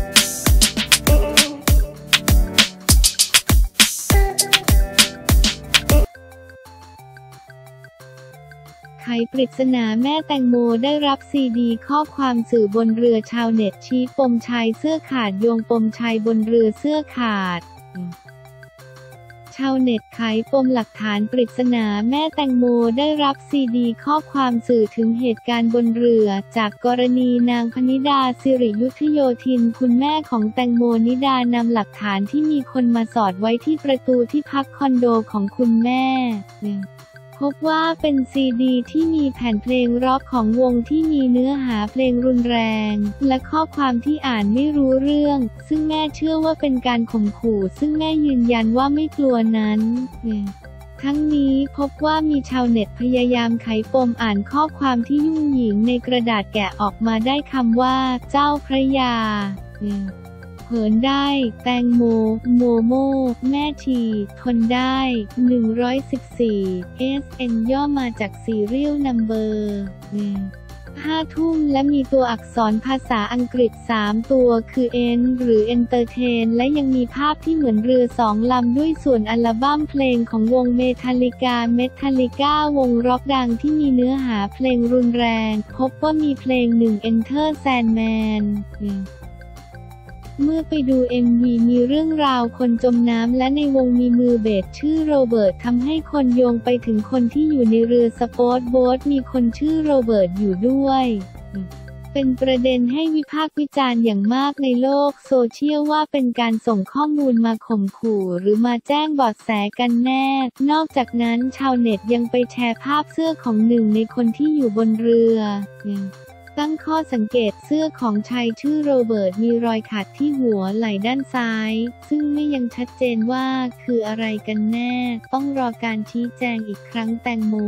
ไขปริศนาแม่แตงโมได้รับซีดีข้อความสื่อบนเรือชาวเน็ตชี้ปมชายเสื้อขาดโยงปมชายบนเรือเสื้อขาดชาวเน็ตไขปมหลักฐานปริศนาแม่แตงโมได้รับซีดีข้อความสื่อถึงเหตุการณ์บนเรือจากกรณีนางพนิดาสิริยุทธโยธินคุณแม่ของแตงโมนิดานำหลักฐานที่มีคนมาสอดไว้ที่ประตูที่พักคอนโดของคุณแม่พบว่าเป็นซีดีที่มีแผ่นเพลงร็อกของวงที่มีเนื้อหาเพลงรุนแรงและข้อความที่อ่านไม่รู้เรื่องซึ่งแม่เชื่อว่าเป็นการข่มขู่ซึ่งแม่ยืนยันว่าไม่กลัวนั้นทั้งนี้พบว่ามีชาวเน็ตพยายามไขปมอ่านข้อความที่ยุ่งหยิงในกระดาษแกะออกมาได้คำว่าเจ้าพระยาเหินได้แตงโมโมโมแม่ทีทนได้114 SN ย่อมาจาก Serial Number 5 ทุ่มและมีตัวอักษรภาษาอังกฤษ3ตัวคือ N หรือ Entertain และยังมีภาพที่เหมือนเรือ2 ลำด้วยส่วนอัลบั้มเพลงของวงเมทัลลิกาวงร็อกดังที่มีเนื้อหาเพลงรุนแรงพบว่ามีเพลง1 Enter Sandmanเมื่อไปดู MV มีเรื่องราวคนจมน้ำและในวงมีมือเบสชื่อโรเบิร์ตทำให้คนโยงไปถึงคนที่อยู่ในเรือสปีดโบ๊ทมีคนชื่อโรเบิร์ตอยู่ด้วยเป็นประเด็นให้วิพากษ์วิจารณ์อย่างมากในโลกโซเชียลว่าเป็นการส่งข้อมูลมาข่มขู่หรือมาแจ้งเบาะแสกันแน่นอกจากนั้นชาวเน็ตยังไปแชร์ภาพเสื้อของหนึ่งในคนที่อยู่บนเรือตั้งข้อสังเกตเสื้อของชายชื่อโรเบิร์ตมีรอยขาดที่หัวไหล่ด้านซ้ายซึ่งไม่ยังชัดเจนว่าคืออะไรกันแน่ต้องรอการชี้แจงอีกครั้งแตงโม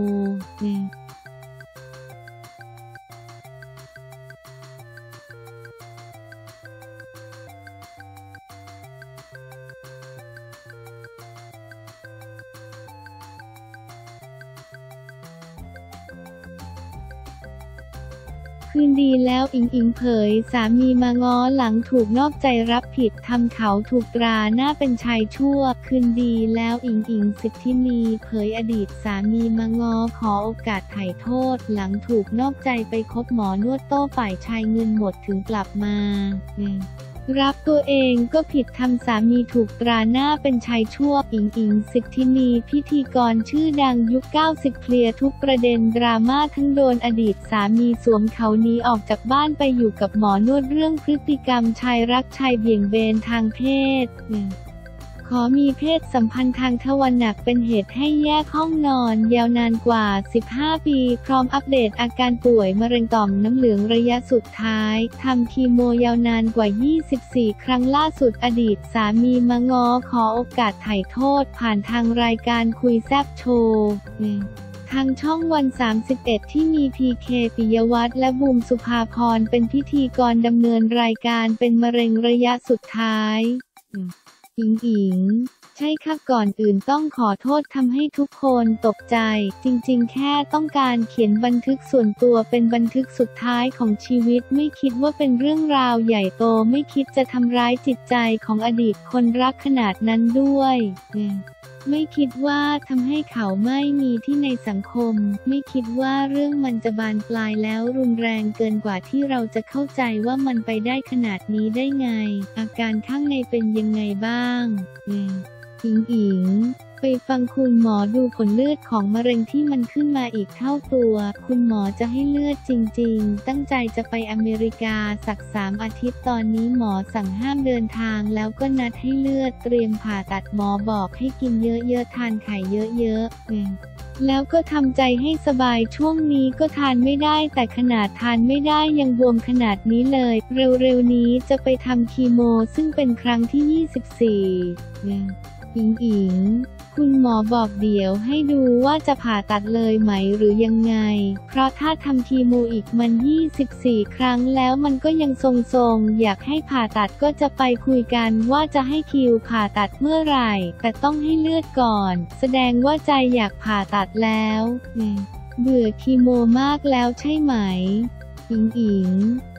คืนดีแล้วอิงอิงเผยสามีมาง้อหลังถูกนอกใจรับผิดทำเขาถูกตราหน้าเป็นชายชั่วคืนดีแล้วอิงอิงสิทธินีเผยอดีตสามีมาง้อขอโอกาสไถ่โทษหลังถูกนอกใจไปคบหมอนวดโต้ฝ่ายชายเงินหมดถึงกลับมารับตัวเองก็ผิดทำสามีถูกตราหน้าเป็นชายชั่วอิงอิงสิทธินีพิธีกรชื่อดังยุค90เคลียร์ทุกประเด็นดราม่าทั้งโดนอดีตสามีสวมเขาหนีออกจากบ้านไปอยู่กับหมอนวดเรื่องพฤติกรรมชายรักชายเบี่ยงเบนทางเพศขอมีเพศสัมพันธ์ทางทวารหนักเป็นเหตุให้แยกห้องนอนยาวนานกว่า15 ปีพร้อมอัปเดตอาการป่วยมะเร็งต่อมน้ำเหลืองระยะสุดท้ายทำคีโมยาวนานกว่า24 ครั้งล่าสุดอดีตสามีมาง้อขอโอกาสไถ่โทษผ่านทางรายการคุยแซ่บโชว์ทางช่องวัน31ที่มีพีเคปิยวัฒน์และบูมสุภาพรเป็นพิธีกรดำเนินรายการเป็นมะเร็งระยะสุดท้ายอิงอิงใช่ค่ะก่อนอื่นต้องขอโทษทำให้ทุกคนตกใจจริงๆแค่ต้องการเขียนบันทึกส่วนตัวเป็นบันทึกสุดท้ายของชีวิตไม่คิดว่าเป็นเรื่องราวใหญ่โตไม่คิดจะทำร้ายจิตใจของอดีตคนรักขนาดนั้นด้วยไม่คิดว่าทำให้เขาไม่มีที่ในสังคมไม่คิดว่าเรื่องมันจะบานปลายแล้วรุนแรงเกินกว่าที่เราจะเข้าใจว่ามันไปได้ขนาดนี้ได้ไงอาการข้างในเป็นยังไงบ้างอิงอิงไปฟังคุณหมอดูผลเลือดของมะเร็งที่มันขึ้นมาอีกเท่าตัวคุณหมอจะให้เลือดจริงๆตั้งใจจะไปอเมริกาสัก3 อาทิตย์ตอนนี้หมอสั่งห้ามเดินทางแล้วก็นัดให้เลือดเตรียมผ่าตัดหมอบอกให้กินเยอะๆทานไข่เยอะๆแล้วก็ทำใจให้สบายช่วงนี้ก็ทานไม่ได้แต่ขนาดทานไม่ได้ยังบวมขนาดนี้เลยเร็วๆนี้จะไปทำคีโมซึ่งเป็นครั้งที่24อิงอิงคุณหมอบอกเดี๋ยวให้ดูว่าจะผ่าตัดเลยไหมหรือยังไงเพราะถ้าทำคีโมอีกมัน24 ครั้งแล้วมันก็ยังทรงๆอยากให้ผ่าตัดก็จะไปคุยกันว่าจะให้คิวผ่าตัดเมื่อไหร่แต่ต้องให้เลือดก่อนแสดงว่าใจอยากผ่าตัดแล้วเบื่อคีโมมากแล้วใช่ไหมอิงอิง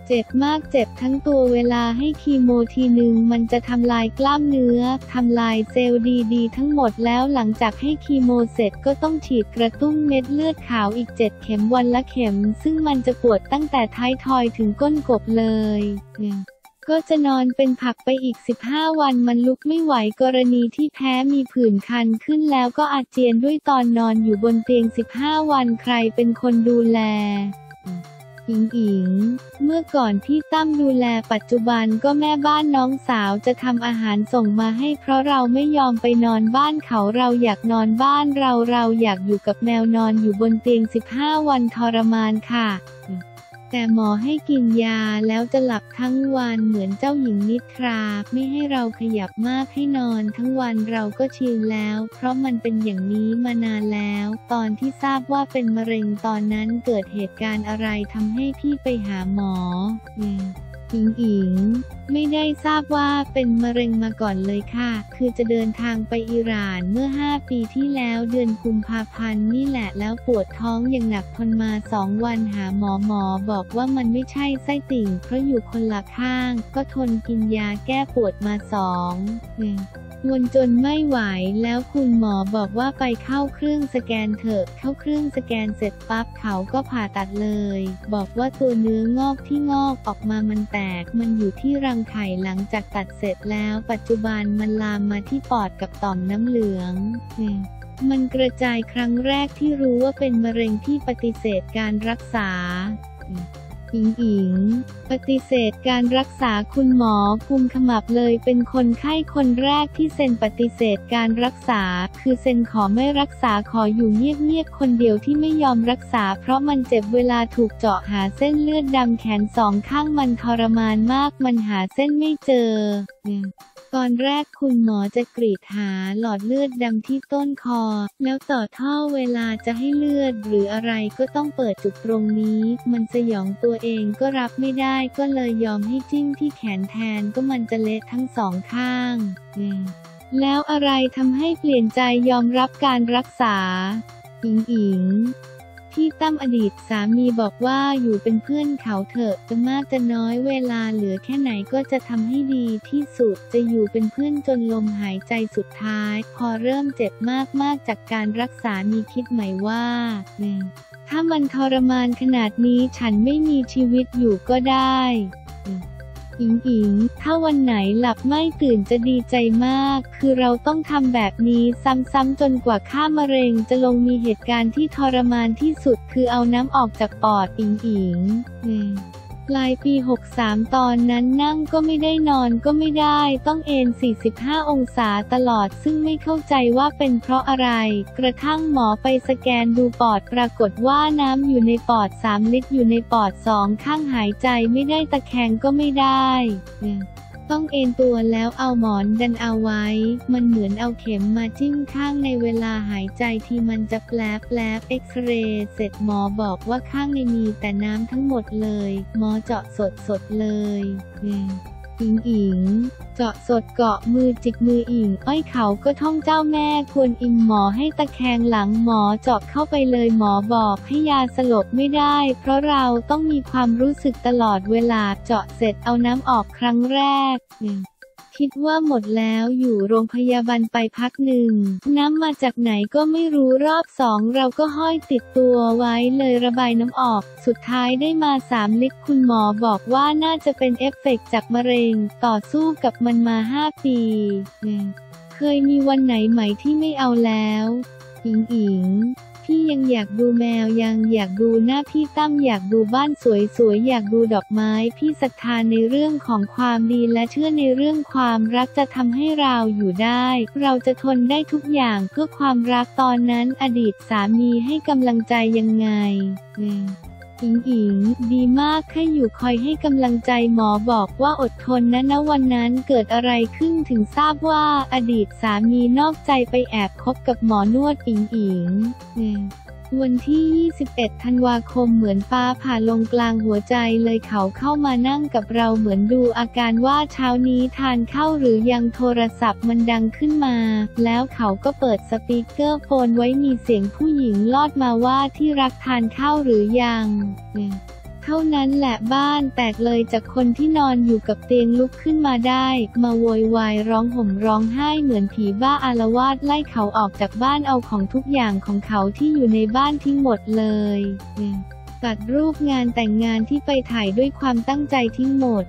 เจ็บมากเจ็บทั้งตัวเวลาให้คีโมทีนึงมันจะทำลายกล้ามเนื้อทำลายเซลล์ดีๆทั้งหมดแล้วหลังจากให้คีโมเสร็จก็ต้องฉีดกระตุ้นเม็ดเลือดขาวอีก7 เข็มวันละเข็มซึ่งมันจะปวดตั้งแต่ท้ายทอยถึงก้นกบเลยก็จะนอนเป็นผักไปอีก15 วันมันลุกไม่ไหวกรณีที่แพ้มีผื่นคันขึ้นแล้วก็อาเจียนด้วยตอนนอนอยู่บนเตียง15 วันใครเป็นคนดูแลอิงเมื่อก่อนพี่ตั้มดูแลปัจจุบันก็แม่บ้านน้องสาวจะทำอาหารส่งมาให้เพราะเราไม่ยอมไปนอนบ้านเขาเราอยากนอนบ้านเราอยากอยู่กับแมวนอนอยู่บนเตียง15 วันทรมานค่ะแต่หมอให้กินยาแล้วจะหลับทั้งวันเหมือนเจ้าหญิงนิทราไม่ให้เราขยับมากให้นอนทั้งวันเราก็ชินแล้วเพราะมันเป็นอย่างนี้มานานแล้วตอนที่ทราบว่าเป็นมะเร็งตอนนั้นเกิดเหตุการณ์อะไรทำให้พี่ไปหาหมออิงไม่ได้ทราบว่าเป็นมะเร็งมาก่อนเลยค่ะคือจะเดินทางไปอิหร่านเมื่อ5 ปีที่แล้วเดือนกุมภาพันธ์นี่แหละแล้วปวดท้องอย่างหนักทนมา2 วันหาหมอบอกว่ามันไม่ใช่ไส้ติ่งเพราะอยู่คนละข้างก็ทนกินยาแก้ปวดมาวนจนไม่ไหวแล้วคุณหมอบอกว่าไปเข้าเครื่องสแกนเถอะเข้าเครื่องสแกนเสร็จปั๊บเขาก็ผ่าตัดเลยบอกว่าตัวเนื้องอกที่งอกออกมามันแตกมันอยู่ที่รังไข่หลังจากตัดเสร็จแล้วปัจจุบันมันลามมาที่ปอดกับต่อมน้ำเหลืองมันกระจายครั้งแรกที่รู้ว่าเป็นมะเร็งที่ปฏิเสธการรักษาอิงปฏิเสธการรักษาคุณหมอกุมขมับเลยเป็นคนไข้คนแรกที่เซ็นปฏิเสธการรักษาคือเซ็นขอไม่รักษาขออยู่เงียบๆคนเดียวที่ไม่ยอมรักษาเพราะมันเจ็บเวลาถูกเจาะหาเส้นเลือดดำแขน2 ข้างมันทรมานมากมันหาเส้นไม่เจอตอนแรกคุณหมอจะกรีดหาหลอดเลือดดำที่ต้นคอแล้วต่อท่อเวลาจะให้เลือดหรืออะไรก็ต้องเปิดจุดตรงนี้มันสยองตัวเองก็รับไม่ได้ก็เลยยอมให้จิ้มที่แขนแทนก็มันจะเละทั้ง2 ข้างแล้วอะไรทำให้เปลี่ยนใจยอมรับการรักษาอิงพี่ตั้มอดีตสามีบอกว่าอยู่เป็นเพื่อนเขาเถอะจะมากจะน้อยเวลาเหลือแค่ไหนก็จะทำให้ดีที่สุดจะอยู่เป็นเพื่อนจนลมหายใจสุดท้ายพอเริ่มเจ็บมากจากการรักษามีคิดไหมว่าถ้ามันทรมานขนาดนี้ฉันไม่มีชีวิตอยู่ก็ได้อิงถ้าวันไหนหลับไม่ตื่นจะดีใจมากคือเราต้องทำแบบนี้ซ้ำๆจนกว่าค่ามะเร็งจะลงมีเหตุการณ์ที่ทรมานที่สุดคือเอาน้ำออกจากปอดอิงปลายปี63ตอนนั้นนั่งก็ไม่ได้นอนก็ไม่ได้ต้องเอน45 องศาตลอดซึ่งไม่เข้าใจว่าเป็นเพราะอะไรกระทั่งหมอไปสแกนดูปอดปรากฏว่าน้ำอยู่ในปอด3 ลิตรอยู่ในปอด2 ข้างหายใจไม่ได้ตะแคงก็ไม่ได้ต้องเอนตัวแล้วเอาหมอนดันเอาไว้มันเหมือนเอาเข็มมาจิ้มข้างในเวลาหายใจที่มันจะแปลบเอ็กซเรย์เสร็จหมอบอกว่าข้างในมีแต่น้ำทั้งหมดเลยหมอเจาะสดเลยอิงเจาะสดเกาะมือจิกมืออิงอ้อยเขาก็ท่องเจ้าแม่ควรอิงหมอให้ตะแคงหลังหมอเจาะเข้าไปเลยหมอบอกให้ยาสลบไม่ได้เพราะเราต้องมีความรู้สึกตลอดเวลาเจาะเสร็จเอาน้ำออกครั้งแรกคิดว่าหมดแล้วอยู่โรงพยาบาลไปพักหนึ่งน้ำมาจากไหนก็ไม่รู้รอบ2เราก็ห้อยติดตัวไว้เลยระบายน้ำออกสุดท้ายได้มา3 ลิตรคุณหมอบอกว่าน่าจะเป็นเอฟเฟกต์จากมะเร็งต่อสู้กับมันมา5 ปีเคยมีวันไหนไหมที่ไม่เอาแล้วอิงพี่ยังอยากดูแมวยังอยากดูหน้าพี่ตั้มอยากดูบ้านสวยๆอยากดูดอกไม้พี่ศรัทธาในเรื่องของความดีและเชื่อในเรื่องความรักจะทำให้เราอยู่ได้เราจะทนได้ทุกอย่างเพื่อความรักตอนนั้นอดีตสามีให้กำลังใจยังไงอิงดีมากแค่อยู่คอยให้กำลังใจหมอบอกว่าอดทนนะวันนั้นเกิดอะไรขึ้นถึงทราบว่าอดีตสามีนอกใจไปแอบคบกับหมอนวดอิงวันที่21 ธันวาคมเหมือนฟ้าผ่าลงกลางหัวใจเลยเขาเข้ามานั่งกับเราเหมือนดูอาการว่าเช้านี้ทานข้าวหรือยังโทรศัพท์มันดังขึ้นมาแล้วเขาก็เปิดสปีกเกอร์โฟนไว้มีเสียงผู้หญิงลอดมาว่าที่รักทานข้าวหรือยังเท่านั้นแหละบ้านแตกเลยจากคนที่นอนอยู่กับเตียงลุกขึ้นมาได้มาโวยวายร้องห่มร้องไห้เหมือนผีบ้าอาละวาดไล่เขาออกจากบ้านเอาของทุกอย่างของเขาที่อยู่ในบ้านทิ้งหมดเลยตัดรูปงานแต่งงานที่ไปถ่ายด้วยความตั้งใจทิ้งหมด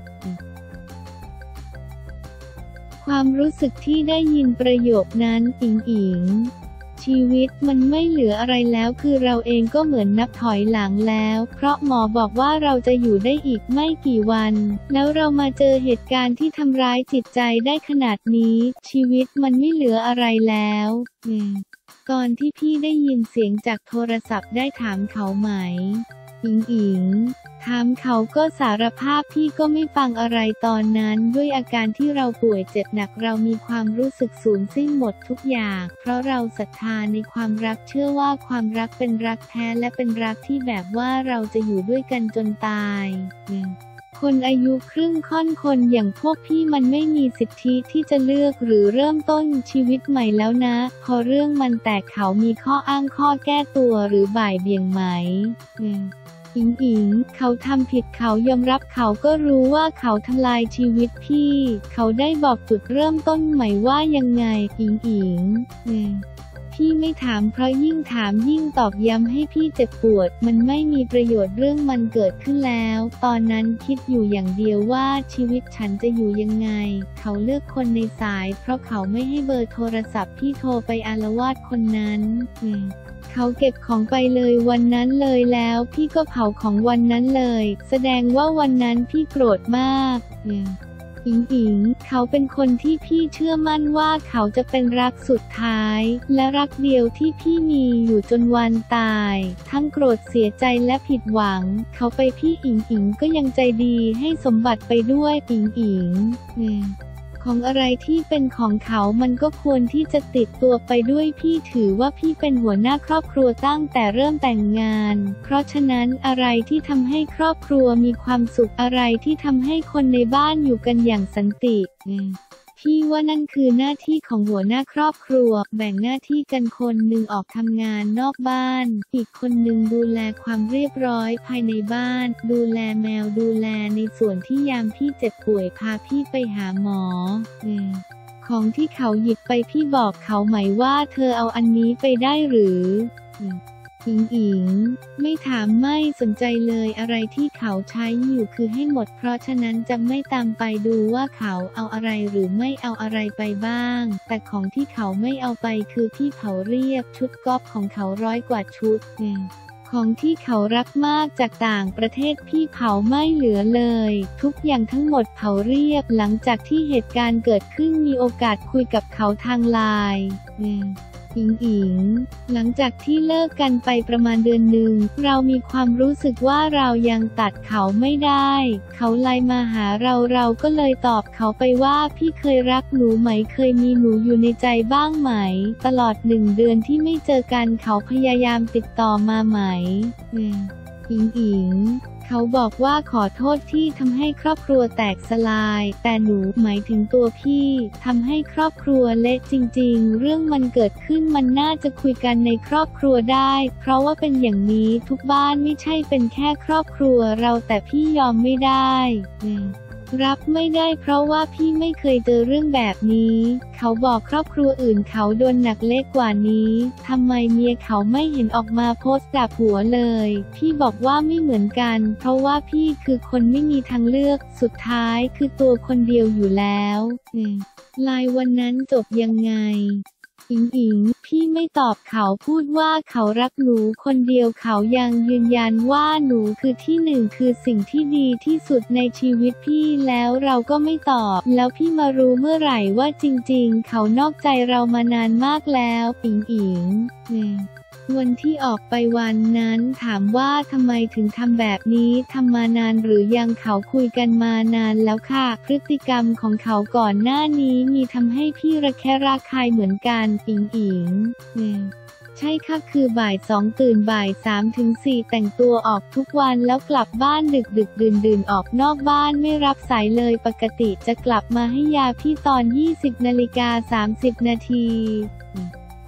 ความรู้สึกที่ได้ยินประโยคนั้นอิงชีวิตมันไม่เหลืออะไรแล้วคือเราเองก็เหมือนนับถอยหลังแล้วเพราะหมอบอกว่าเราจะอยู่ได้อีกไม่กี่วันแล้วเรามาเจอเหตุการณ์ที่ทำร้ายจิตใจได้ขนาดนี้ชีวิตมันไม่เหลืออะไรแล้วก่อนที่พี่ได้ยินเสียงจากโทรศัพท์ได้ถามเขาไหมอิงถามเขาก็สารภาพพี่ก็ไม่ฟังอะไรตอนนั้นด้วยอาการที่เราป่วยเจ็บหนักเรามีความรู้สึกสูญสิ้นหมดทุกอย่างเพราะเราศรัทธาในความรักเชื่อว่าความรักเป็นรักแท้และเป็นรักที่แบบว่าเราจะอยู่ด้วยกันจนตายคนอายุครึ่งค่อนคนอย่างพวกพี่มันไม่มีสิทธิที่จะเลือกหรือเริ่มต้นชีวิตใหม่แล้วนะพอเรื่องมันแตกเขามีข้ออ้างข้อแก้ตัวหรือบ่ายเบี่ยงไหมอิงเขาทำผิดเขายอมรับเขาก็รู้ว่าเขาทำลายชีวิตพี่เขาได้บอกจุดเริ่มต้นใหม่ว่ายังไงอิงพี่ไม่ถามเพราะยิ่งถามยิ่งตอกย้ำให้พี่เจ็บปวดมันไม่มีประโยชน์เรื่องมันเกิดขึ้นแล้วตอนนั้นคิดอยู่อย่างเดียวว่าชีวิตฉันจะอยู่ยังไงเขาเลือกคนในสายเพราะเขาไม่ให้เบอร์โทรศัพท์พี่โทรไปอาละวาดคนนั้นเขาเก็บของไปเลยวันนั้นเลยแล้วพี่ก็เผาของวันนั้นเลยแสดงว่าวันนั้นพี่โกรธมากอิงเขาเป็นคนที่พี่เชื่อมั่นว่าเขาจะเป็นรักสุดท้ายและรักเดียวที่พี่มีอยู่จนวันตายทั้งโกรธเสียใจและผิดหวังเขาไปพี่อิงก็ยังใจดีให้สมบัติไปด้วยอิงของอะไรที่เป็นของเขามันก็ควรที่จะติดตัวไปด้วยพี่ถือว่าพี่เป็นหัวหน้าครอบครัวตั้งแต่เริ่มแต่งงานเพราะฉะนั้นอะไรที่ทำให้ครอบครัวมีความสุขอะไรที่ทำให้คนในบ้านอยู่กันอย่างสันติพี่ว่านั่นคือหน้าที่ของหัวหน้าครอบครัวแบ่งหน้าที่กันคนหนึ่งออกทำงานนอกบ้านอีกคนหนึ่งดูแลความเรียบร้อยภายในบ้านดูแลแมวดูแลในส่วนที่ยามพี่เจ็บป่วยพาพี่ไปหาหมอของที่เขาหยิบไปพี่บอกเขาไหมว่าเธอเอาอันนี้ไปได้หรืออิงไม่ถามไม่สนใจเลยอะไรที่เขาใช้อยู่คือให้หมดเพราะฉะนั้นจะไม่ตามไปดูว่าเขาเอาอะไรหรือไม่เอาอะไรไปบ้างแต่ของที่เขาไม่เอาไปคือพี่เผาเรียบชุดกอล์ฟของเขา100 กว่าชุดของที่เขารักมากจากต่างประเทศพี่เผาไม่เหลือเลยทุกอย่างทั้งหมดเผาเรียบหลังจากที่เหตุการณ์เกิดขึ้นมีโอกาสคุยกับเขาทางไลน์อิงหลังจากที่เลิกกันไปประมาณเดือนหนึ่งเรามีความรู้สึกว่าเรายังตัดเขาไม่ได้เขาไลน์มาหาเราก็เลยตอบเขาไปว่าพี่เคยรักหนูไหมเคยมีหนูอยู่ในใจบ้างไหมตลอด1 เดือนที่ไม่เจอกันเขาพยายามติดต่อมาไหมอิงเขาบอกว่าขอโทษที่ทำให้ครอบครัวแตกสลายแต่หนูหมายถึงตัวพี่ทำให้ครอบครัวเละจริงๆเรื่องมันเกิดขึ้นมันน่าจะคุยกันในครอบครัวได้เพราะว่าเป็นอย่างนี้ทุกบ้านไม่ใช่เป็นแค่ครอบครัวเราแต่พี่ยอมไม่ได้รับไม่ได้เพราะว่าพี่ไม่เคยเจอเรื่องแบบนี้เขาบอกครอบครัวอื่นเขาโดนหนักเล็กกว่านี้ทำไมเมียเขาไม่เห็นออกมาโพสต์ด่าผัวเลยพี่บอกว่าไม่เหมือนกันเพราะว่าพี่คือคนไม่มีทางเลือกสุดท้ายคือตัวคนเดียวอยู่แล้วไลน์วันนั้นจบยังไงอิงพี่ไม่ตอบเขาพูดว่าเขารักหนูคนเดียวเขายังยืนยันว่าหนูคือที่หนึ่งคือสิ่งที่ดีที่สุดในชีวิตพี่แล้วเราก็ไม่ตอบแล้วพี่มารู้เมื่อไหร่ว่าจริงๆเขานอกใจเรามานานมากแล้วอิงวันที่ออกไปวันนั้นถามว่าทำไมถึงทำแบบนี้ทำมานานหรือยังเขาคุยกันมานานแล้วค่ะพฤติกรรมของเขาก่อนหน้านี้มีทำให้พี่ระแคะระคายเหมือนกันอิงใช่ค่ะคือบ่าย 2ตื่นบ่าย 3 ถึง 4แต่งตัวออกทุกวันแล้วกลับบ้านดึกดื่นออกนอกบ้านไม่รับสายเลยปกติจะกลับมาให้ยาพี่ตอน 20:30 น.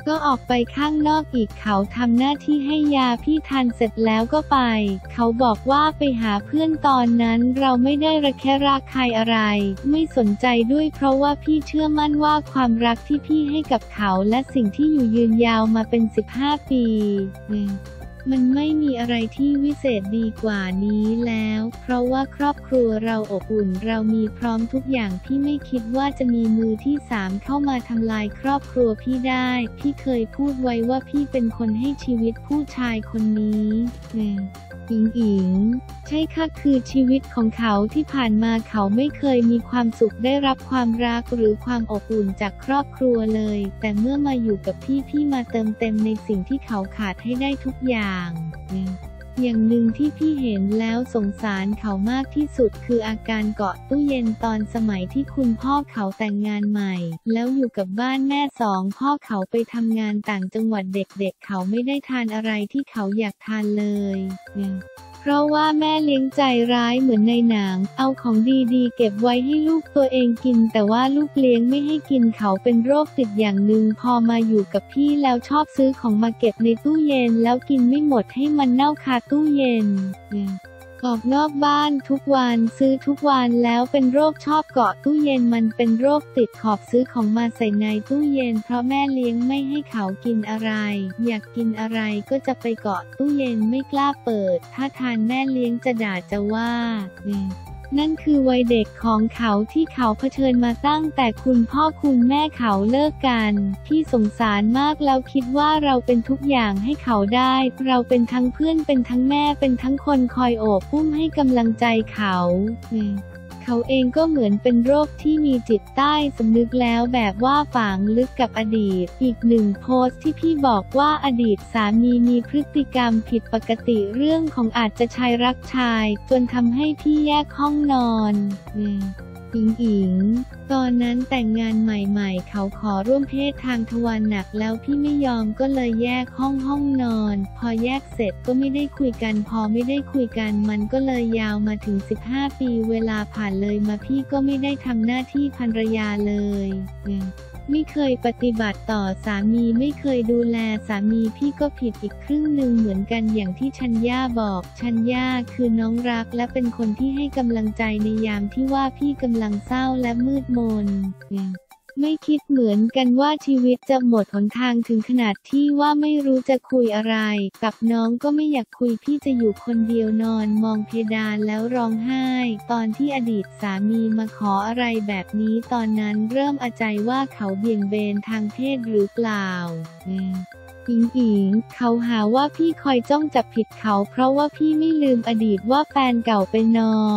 ก็ออกไปข้างนอกอีกเขาทำหน้าที่ให้ยาพี่ทานเสร็จแล้วก็ไปเขาบอกว่าไปหาเพื่อนตอนนั้นเราไม่ได้ระแคะระคายอะไรไม่สนใจด้วยเพราะว่าพี่เชื่อมั่นว่าความรักที่พี่ให้กับเขาและสิ่งที่อยู่ยืนยาวมาเป็น15 ปีมันไม่มีอะไรที่วิเศษดีกว่านี้แล้วเพราะว่าครอบครัวเราอบอุ่นเรามีพร้อมทุกอย่างพี่ไม่คิดว่าจะมีมือที่3เข้ามาทำลายครอบครัวพี่ได้พี่เคยพูดไว้ว่าพี่เป็นคนให้ชีวิตผู้ชายคนนี้อิงใช่ค่ะคือชีวิตของเขาที่ผ่านมาเขาไม่เคยมีความสุขได้รับความรักหรือความอบอุ่นจากครอบครัวเลยแต่เมื่อมาอยู่กับพี่มาเติมเต็มในสิ่งที่เขาขาดให้ได้ทุกอย่างอย่างหนึ่งที่พี่เห็นแล้วสงสารเขามากที่สุดคืออาการเกาะตู้เย็นตอนสมัยที่คุณพ่อเขาแต่งงานใหม่แล้วอยู่กับบ้านแม่2พ่อเขาไปทำงานต่างจังหวัดเด็กๆเขาไม่ได้ทานอะไรที่เขาอยากทานเลยเพราะว่าแม่เลี้ยงใจร้ายเหมือนในหนังเอาของดีๆเก็บไว้ให้ลูกตัวเองกินแต่ว่าลูกเลี้ยงไม่ให้กินเขาเป็นโรคติดอย่างหนึ่งพอมาอยู่กับพี่แล้วชอบซื้อของมาเก็บในตู้เย็นแล้วกินไม่หมดให้มันเน่าคาตู้เย็นออกนอกบ้านทุกวันซื้อทุกวันแล้วเป็นโรคชอบเกาะตู้เย็นมันเป็นโรคติดขอบซื้อของมาใส่ในตู้เย็นเพราะแม่เลี้ยงไม่ให้เขากินอะไรอยากกินอะไรก็จะไปเกาะตู้เย็นไม่กล้าเปิดถ้าทานแม่เลี้ยงจะด่าจะว่านั่นคือวัยเด็กของเขาที่เขาเผชิญมาตั้งแต่คุณพ่อคุณแม่เขาเลิกกันพี่สงสารมากแล้วคิดว่าเราเป็นทุกอย่างให้เขาได้เราเป็นทั้งเพื่อนเป็นทั้งแม่เป็นทั้งคนคอยโอบอุ้มให้กำลังใจเขาเขาเองก็เหมือนเป็นโรคที่มีจิตใต้สำนึกแล้วแบบว่าฝังลึกกับอดีตอีกหนึ่งโพสต์ที่พี่บอกว่าอดีตสามีมีพฤติกรรมผิดปกติเรื่องของอาจจะชายรักชายจนทำให้พี่แยกห้องนอนอิงตอนนั้นแต่งงานใหม่ๆเขาขอร่วมเพศทางทวารหนักแล้วพี่ไม่ยอมก็เลยแยกห้องนอนพอแยกเสร็จก็ไม่ได้คุยกันพอไม่ได้คุยกันมันก็เลยยาวมาถึง15 ปีเวลาผ่านเลยมาพี่ก็ไม่ได้ทำหน้าที่ภรรยาเลยไม่เคยปฏิบัติต่อสามีไม่เคยดูแลสามีพี่ก็ผิดอีกครึ่งหนึ่งเหมือนกันอย่างที่ชัญญาบอกชัญญาคือน้องรักและเป็นคนที่ให้กำลังใจในยามที่ว่าพี่กำลังเศร้าและมืดมนไม่คิดเหมือนกันว่าชีวิตจะหมดหนทางถึงขนาดที่ว่าไม่รู้จะคุยอะไรกับน้องก็ไม่อยากคุยพี่จะอยู่คนเดียวนอนมองเพดานแล้วร้องไห้ตอนที่อดีตสามีมาขออะไรแบบนี้ตอนนั้นเริ่มอาใจว่าเขาเบี่ยงเบนทางเพศหรือเปล่าอิงเขาหาว่าพี่คอยจ้องจับผิดเขาเพราะว่าพี่ไม่ลืมอดีตว่าแฟนเก่าเป็น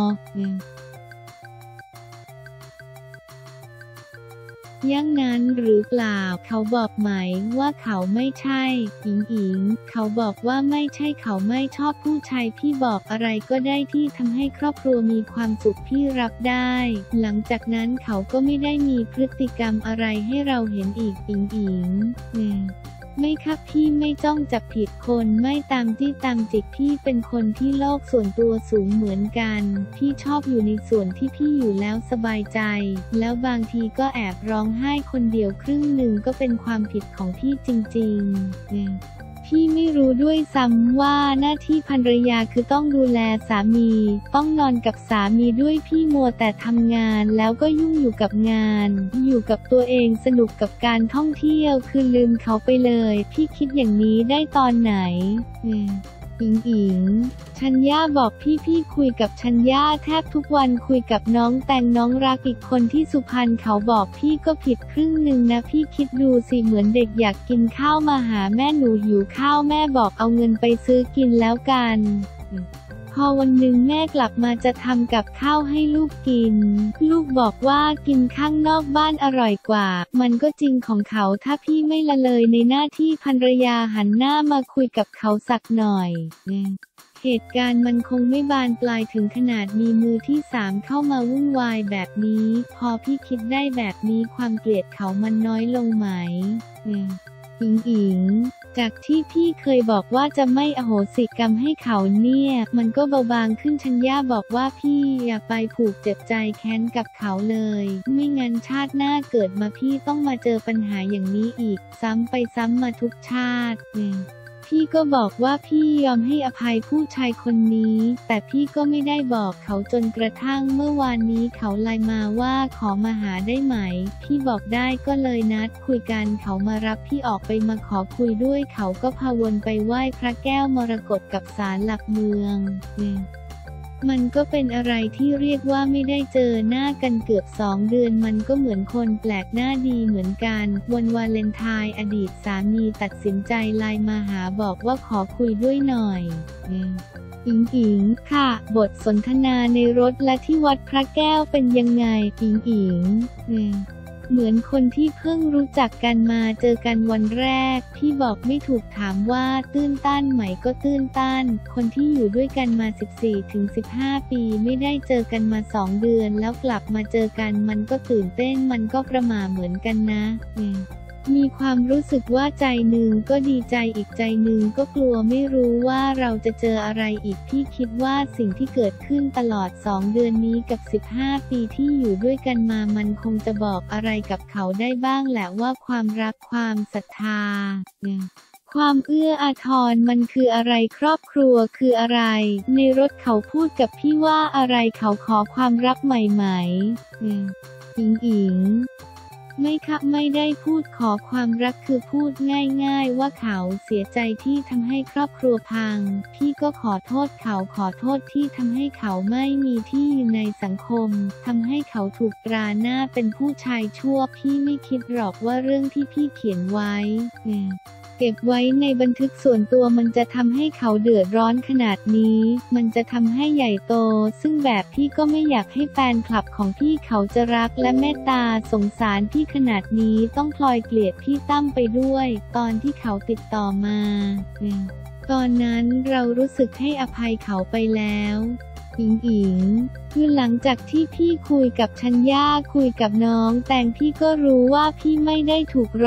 อย่างนั้นหรือเปล่าเขาบอกไหมว่าเขาไม่ใช่อิงเขาบอกว่าไม่ใช่เขาไม่ชอบผู้ชายพี่บอกอะไรก็ได้ที่ทำให้ครอบครัวมีความสุขพี่รับได้หลังจากนั้นเขาก็ไม่ได้มีพฤติกรรมอะไรให้เราเห็นอีกอิงไม่ครับพี่ไม่จ้องจับผิดคนไม่ตามที่ตามจิกพี่เป็นคนที่โลกส่วนตัวสูงเหมือนกันพี่ชอบอยู่ในส่วนที่พี่อยู่แล้วสบายใจแล้วบางทีก็แอบร้องไห้คนเดียวครึ่งหนึ่งก็เป็นความผิดของพี่จริงๆพี่ไม่รู้ด้วยซ้ำว่าหน้าที่ภรรยาคือต้องดูแลสามีต้องนอนกับสามีด้วยพี่มัวแต่ทำงานแล้วก็ยุ่งอยู่กับงานอยู่กับตัวเองสนุกกับการท่องเที่ยวคือลืมเขาไปเลยพี่คิดอย่างนี้ได้ตอนไหนอิงชัญญาบอกพี่คุยกับชัญญาแทบทุกวันคุยกับน้องแตงน้องรักอีกคนที่สุพรรณเขาบอกพี่ก็ผิดครึ่งหนึ่งนะพี่คิดดูสิเหมือนเด็กอยากกินข้าวมาหาแม่หนูหิวข้าวแม่บอกเอาเงินไปซื้อกินแล้วกันพอวันหนึ่งแม่กลับมาจะทำกับข้าวให้ลูกกินลูกบอกว่ากินข้างนอกบ้านอร่อยกว่ามันก็จริงของเขาถ้าพี่ไม่ละเลยในหน้าที่ภรรยาหันหน้ามาคุยกับเขาสักหน่อยเหตุการณ์มันคงไม่บานปลายถึงขนาดมีมือที่3เข้ามาวุ่นวายแบบนี้พอพี่คิดได้แบบนี้ความเกลียดเขามันน้อยลงไหมอิงอิงจากที่พี่เคยบอกว่าจะไม่อโหสิกรรมให้เขาเนี่ยมันก็เบาบางขึ้นชัญญาบอกว่าพี่อย่าไปผูกเจ็บใจแค้นกับเขาเลยไม่งั้นชาติหน้าเกิดมาพี่ต้องมาเจอปัญหาอย่างนี้อีกซ้ำไปซ้ำมาทุกชาติพี่ก็บอกว่าพี่ยอมให้อภัยผู้ชายคนนี้แต่พี่ก็ไม่ได้บอกเขาจนกระทั่งเมื่อวานนี้เขาไลน์มาว่าขอมาหาได้ไหมพี่บอกได้ก็เลยนัดคุยกันเขามารับพี่ออกไปมาขอคุยด้วยเขาก็พาวนไปไหว้พระแก้วมรกตกับศาลหลักเมืองมันก็เป็นอะไรที่เรียกว่าไม่ได้เจอหน้ากันเกือบ2 เดือนมันก็เหมือนคนแปลกหน้าดีเหมือนกันวันวาเลนไทน์อดีตสามีตัดสินใจไลน์มาหาบอกว่าขอคุยด้วยหน่อยอิงอิงค่ะบทสนทนาในรถและที่วัดพระแก้วเป็นยังไงอิงอิงเหมือนคนที่เพิ่งรู้จักกันมาเจอกันวันแรกพี่บอกไม่ถูกถามว่าตื้นตันไหมก็ตื้นตันคนที่อยู่ด้วยกันมา 14-15 ปีไม่ได้เจอกันมา2 เดือนแล้วกลับมาเจอกันมันก็ตื่นเต้นมันก็ประหม่าเหมือนกันนะมีความรู้สึกว่าใจหนึ่งก็ดีใจอีกใจหนึ่งก็กลัวไม่รู้ว่าเราจะเจออะไรอีกพี่คิดว่าสิ่งที่เกิดขึ้นตลอด2 เดือนนี้กับ15 ปีที่อยู่ด้วยกันมามันคงจะบอกอะไรกับเขาได้บ้างแหละว่าความรักความศรัทธาความเอื้ออาทรมันคืออะไรครอบครัวคืออะไรในรถเขาพูดกับพี่ว่าอะไรเขาขอความรักใหม่ๆอิงอิงไม่ค่ะไม่ได้พูดขอความรักคือพูดง่ายๆว่าเขาเสียใจที่ทำให้ครอบครัวพังพี่ก็ขอโทษเขาขอโทษที่ทำให้เขาไม่มีที่ยืนในสังคมทำให้เขาถูกตราหน้าเป็นผู้ชายชั่วพี่ไม่คิดหรอกว่าเรื่องที่พี่เขียนไว้เก็บไว้ในบันทึกส่วนตัวมันจะทำให้เขาเดือดร้อนขนาดนี้มันจะทำให้ใหญ่โตซึ่งแบบพี่ก็ไม่อยากให้แฟนคลับของพี่เขาจะรักและเมตตาสงสารพี่ขนาดนี้ต้องพลอยเกลียดพี่ตั้มไปด้วยตอนที่เขาติดต่อมาตอนนั้นเรารู้สึกให้อภัยเขาไปแล้วอิงอิงคือหลังจากที่พี่คุยกับชัญญาคุยกับน้องแตงพี่ก็รู้ว่าพี่ไม่ได้ถูก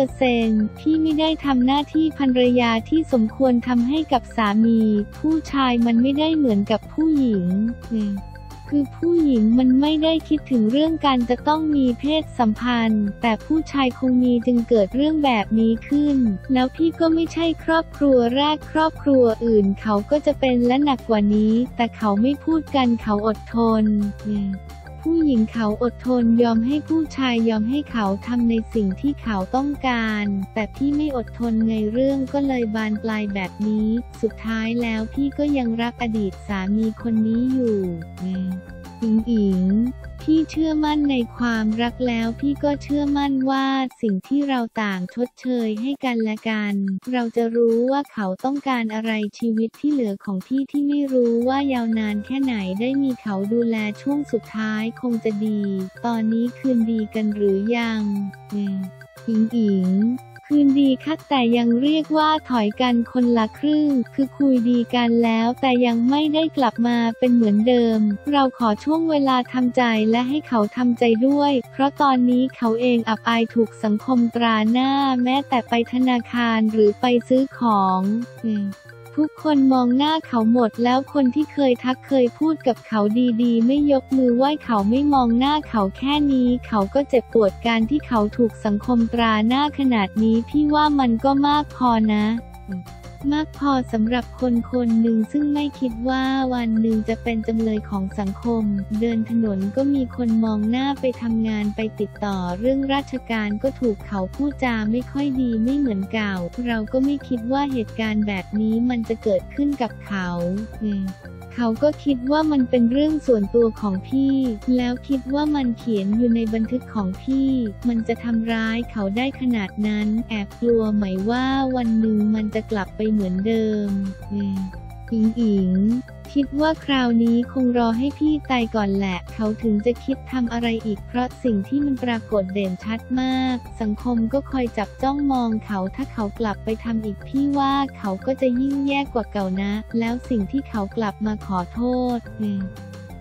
100%พี่ไม่ได้ทำหน้าที่ภรรยาที่สมควรทำให้กับสามีผู้ชายมันไม่ได้เหมือนกับผู้หญิงคือผู้หญิงมันไม่ได้คิดถึงเรื่องการจะต้องมีเพศสัมพันธ์แต่ผู้ชายคงมีจึงเกิดเรื่องแบบนี้ขึ้นแล้วพี่ก็ไม่ใช่ครอบครัวแรกครอบครัวอื่นเขาก็จะเป็นและหนักกว่านี้แต่เขาไม่พูดกันเขาอดทนผู้หญิงเขาอดทนยอมให้ผู้ชายยอมให้เขาทำในสิ่งที่เขาต้องการแต่พี่ไม่อดทนไงเรื่องก็เลยบานปลายแบบนี้สุดท้ายแล้วพี่ก็ยังรักอดีตสามีคนนี้อยู่อิงอิงพี่เชื่อมั่นในความรักแล้วพี่ก็เชื่อมั่นว่าสิ่งที่เราต่างชดเชยให้กันและกันเราจะรู้ว่าเขาต้องการอะไรชีวิตที่เหลือของพี่ที่ไม่รู้ว่ายาวนานแค่ไหนได้มีเขาดูแลช่วงสุดท้ายคงจะดีตอนนี้คืนดีกันหรือยังอิงอิงคืนดีค่ะแต่ยังเรียกว่าถอยกันคนละครึ่งคือคุยดีกันแล้วแต่ยังไม่ได้กลับมาเป็นเหมือนเดิมเราขอช่วงเวลาทำใจและให้เขาทำใจด้วยเพราะตอนนี้เขาเองอับอายถูกสังคมตราหน้าแม้แต่ไปธนาคารหรือไปซื้อของทุกคนมองหน้าเขาหมดแล้วคนที่เคยทักเคยพูดกับเขาดีๆไม่ยกมือไหว้เขาไม่มองหน้าเขาแค่นี้เขาก็เจ็บปวดการที่เขาถูกสังคมตราหน้าขนาดนี้พี่ว่ามันก็มากพอนะมากพอสำหรับคนคนหนึ่งซึ่งไม่คิดว่าวันหนึ่งจะเป็นจำเลยของสังคมเดินถนนก็มีคนมองหน้าไปทำงานไปติดต่อเรื่องราชการก็ถูกเขาพูดจาไม่ค่อยดีไม่เหมือนเก่าเราก็ไม่คิดว่าเหตุการณ์แบบนี้มันจะเกิดขึ้นกับเขาเขาก็คิดว่ามันเป็นเรื่องส่วนตัวของพี่แล้วคิดว่ามันเขียนอยู่ในบันทึกของพี่มันจะทำร้ายเขาได้ขนาดนั้นแอบกลัวไหมว่าวันหนึ่งมันจะกลับไปเหมือนเดิมอิงอิงคิดว่าคราวนี้คงรอให้พี่ตายก่อนแหละเขาถึงจะคิดทำอะไรอีกเพราะสิ่งที่มันปรากฏเด่นชัดมากสังคมก็คอยจับจ้องมองเขาถ้าเขากลับไปทำอีกพี่ว่าเขาก็จะยิ่งแย่กว่าเก่านะแล้วสิ่งที่เขากลับมาขอโทษ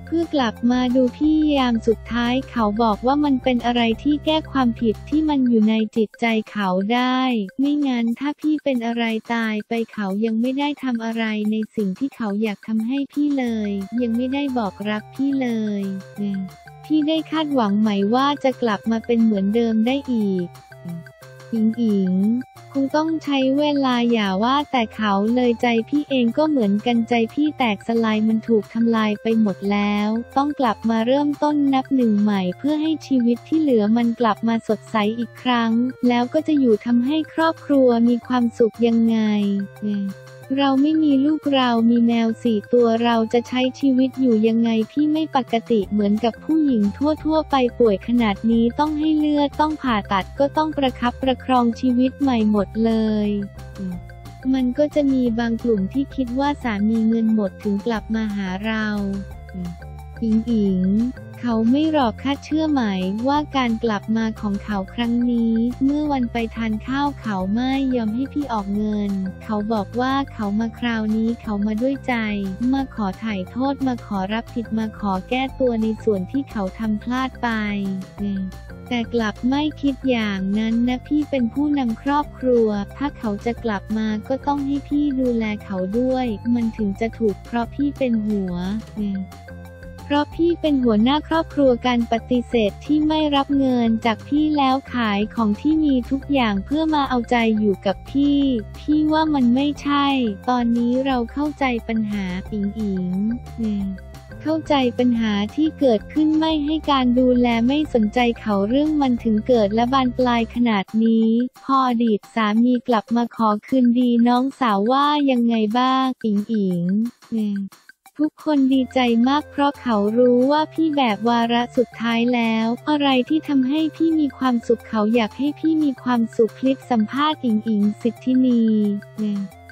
เพื่อกลับมาดูพี่ยามสุดท้ายเขาบอกว่ามันเป็นอะไรที่แก้ความผิดที่มันอยู่ในจิตใจเขาได้ไม่งั้นถ้าพี่เป็นอะไรตายไปเขายังไม่ได้ทำอะไรในสิ่งที่เขาอยากทำให้พี่เลยยังไม่ได้บอกรักพี่เลยพี่ได้คาดหวังไหมว่าจะกลับมาเป็นเหมือนเดิมได้อีกอิงคงต้องใช้เวลาอย่าว่าแต่เขาเลยใจพี่เองก็เหมือนกันใจพี่แตกสลายมันถูกทำลายไปหมดแล้วต้องกลับมาเริ่มต้นนับหนึ่งใหม่เพื่อให้ชีวิตที่เหลือมันกลับมาสดใสอีกครั้งแล้วก็จะอยู่ทำให้ครอบครัวมีความสุขยังไงเราไม่มีลูกเรามีแมว4 ตัวเราจะใช้ชีวิตอยู่ยังไงพี่ไม่ปกติเหมือนกับผู้หญิงทั่วไปป่วยขนาดนี้ต้องให้เลือดต้องผ่าตัดก็ต้องประคับประคองชีวิตใหม่หมดเลยมันก็จะมีบางกลุ่มที่คิดว่าสามีเงินหมดถึงกลับมาหาเราอิงเขาไม่หรอกค่ะเชื่อไหมว่าการกลับมาของเขาครั้งนี้เมื่อวันไปทานข้าวเขาไม่ยอมให้พี่ออกเงินเขาบอกว่าเขามาคราวนี้เขามาด้วยใจมาขอไถ่โทษมาขอรับผิดมาขอแก้ตัวในส่วนที่เขาทำพลาดไปแต่กลับไม่คิดอย่างนั้นนะพี่เป็นผู้นำครอบครัวถ้าเขาจะกลับมาก็ต้องให้พี่ดูแลเขาด้วยมันถึงจะถูกเพราะพี่เป็นหัวเพราะพี่เป็นหัวหน้าครอบครัวการปฏิเสธที่ไม่รับเงินจากพี่แล้วขายของที่มีทุกอย่างเพื่อมาเอาใจอยู่กับพี่ว่ามันไม่ใช่ตอนนี้เราเข้าใจปัญหาอิงเข้าใจปัญหาที่เกิดขึ้นไม่ให้การดูแลไม่สนใจเขาเรื่องมันถึงเกิดและบานปลายขนาดนี้พออดีตสามีกลับมาขอคืนดีน้องสาวว่ายังไงบ้างอิงทุกคนดีใจมากเพราะเขารู้ว่าพี่แบบวาระสุดท้ายแล้วอะไรที่ทำให้พี่มีความสุขเขาอยากให้พี่มีความสุขคลิปสัมภาษณ์อิงสิทธินี